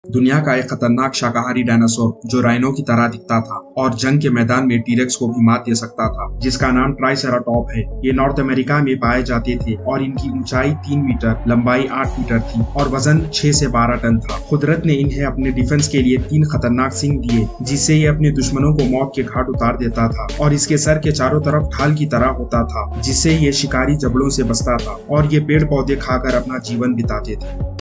दुनिया का एक खतरनाक शाकाहारी डायनासोर जो राइनो की तरह दिखता था और जंग के मैदान में टीरेक्स को भी मात दे सकता था, जिसका नाम ट्राइसेराटॉप है। ये नॉर्थ अमेरिका में पाए जाते थे और इनकी ऊंचाई 3 मीटर, लंबाई 8 मीटर थी और वजन 6 से 12 टन था। कुदरत ने इन्हें अपने डिफेंस के लिए 3 खतरनाक सींग दिए, जिससे ये अपने दुश्मनों को मौत के घाट उतार देता था। और इसके सर के चारों तरफ ढाल की तरह होता था, जिससे ये शिकारी जबड़ों से बचता था और ये पेड़ पौधे खाकर अपना जीवन बिताते थे।